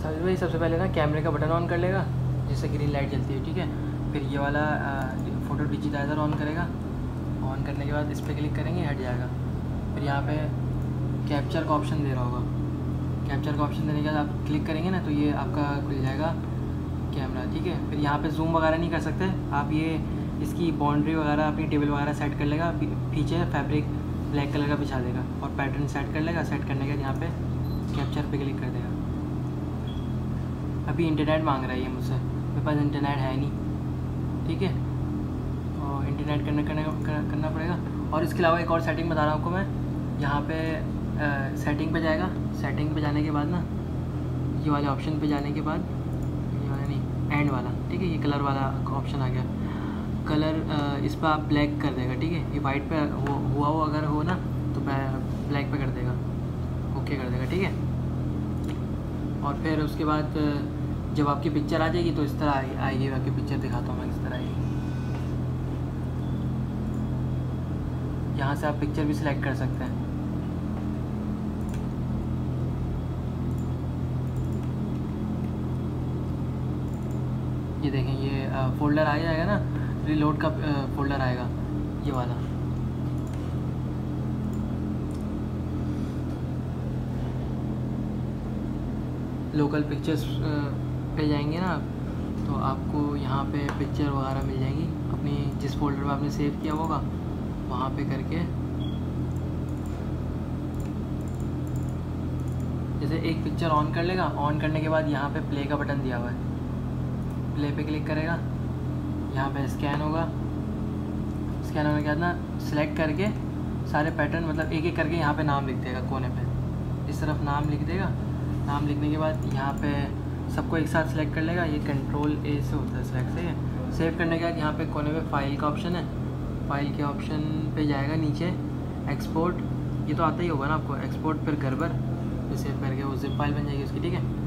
वही सबसे पहले ना कैमरे का बटन ऑन कर लेगा जिससे ग्रीन लाइट जलती है, ठीक है। फिर ये वाला फ़ोटो डिजिटाइज़र ऑन करेगा। ऑन करने के बाद इस पर क्लिक करेंगे, हट जाएगा। फिर यहाँ पे कैप्चर का ऑप्शन दे रहा होगा। कैप्चर का ऑप्शन देने के बाद आप क्लिक करेंगे ना तो ये आपका खुल जाएगा कैमरा, ठीक है। फिर यहाँ पे जूम वगैरह नहीं कर सकते आप, ये इसकी बाउंड्री वगैरह अपनी टेबल वगैरह सेट कर लेगा। पीछे फैब्रिक ब्लैक कलर का बिछा देगा और पैटर्न सेट कर लेगा। सेट करने के बाद यहाँ पे कैप्चर पे क्लिक कर देगा। अभी इंटरनेट मांग रहा है ये मुझसे, मेरे पास इंटरनेट है नहीं, ठीक है। और इंटरनेट करना पड़ेगा। और इसके अलावा एक और सेटिंग बता रहा हूँ आपको मैं। यहाँ पे सेटिंग पे जाएगा। सेटिंग पे जाने के बाद ना ये वाले ऑप्शन पे जाने के बाद, ये वाला नहीं, एंड वाला, ठीक है, ये कलर वाला ऑप्शन आ गया। कलर इस पर आप ब्लैक कर देगा, ठीक है। ये वाइट पे हुआ अगर हो ना तो ब्लैक पे कर देगा, ओके कर देगा, ठीक है। और फिर उसके बाद जब आपकी पिक्चर आ जाएगी तो इस तरह आएगी। आपकी पिक्चर दिखाता हूँ मैं किस तरह आएगी। यहाँ से आप पिक्चर भी सिलेक्ट कर सकते हैं। ये देखें, ये फ़ोल्डर आ जाएगा ना, रीलोड का फ़ोल्डर आएगा ये वाला। लोकल पिक्चर्स पे जाएंगे ना तो आपको यहाँ पे पिक्चर वगैरह मिल जाएगी अपनी, जिस फोल्डर में आपने सेव किया होगा वहाँ पे करके। जैसे एक पिक्चर ऑन कर लेगा, ऑन करने के बाद यहाँ पे प्ले का बटन दिया हुआ है, प्ले पे क्लिक करेगा। यहाँ पे स्कैन होगा। स्कैन होने के बाद ना सिलेक्ट करके सारे पैटर्न मतलब एक एक करके यहाँ पे नाम लिख देगा कोने पे, इस तरफ नाम लिख देगा। नाम लिखने के बाद यहाँ पे सबको एक साथ सिलेक्ट कर लेगा। ये कंट्रोल ए से होता है सिलेक्ट, सही है। सेव करने के बाद यहाँ पे कोने पे फाइल का ऑप्शन है, फाइल के ऑप्शन पे जाएगा। नीचे एक्सपोर्ट, ये तो आता ही होगा ना आपको, एक्सपोर्ट फिर गर्बर पे सेव करके वो जिप फाइल बन जाएगी उसकी, ठीक है।